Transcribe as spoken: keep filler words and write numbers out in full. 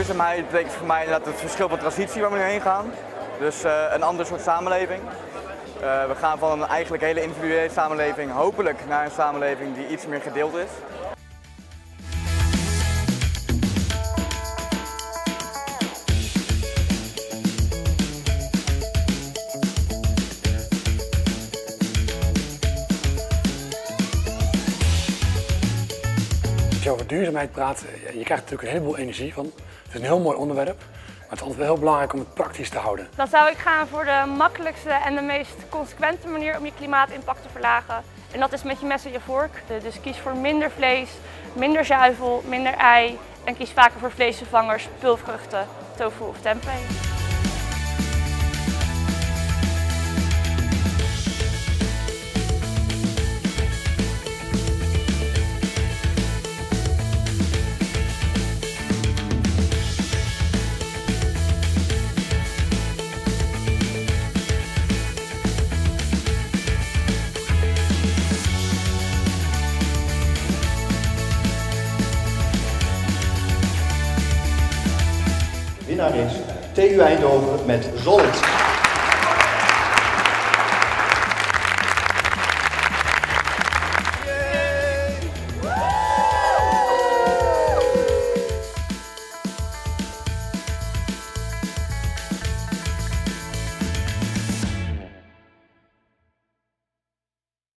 duurzaamheid betekent voor mij inderdaad het verschil van transitie waar we nu heen gaan. Dus uh, een ander soort samenleving. Uh, we gaan van een eigenlijk hele individuele samenleving hopelijk naar een samenleving die iets meer gedeeld is. Als je over duurzaamheid praat, je krijgt natuurlijk een heleboel energie van. Het is een heel mooi onderwerp, maar het is altijd wel heel belangrijk om het praktisch te houden. Dan zou ik gaan voor de makkelijkste en de meest consequente manier om je klimaatimpact te verlagen. En dat is met je mes en je vork. Dus kies voor minder vlees, minder zuivel, minder ei en kies vaker voor vleesvervangers, pulvruchten, tofu of tempeh. Winnaar is T U Eindhoven met Zolt.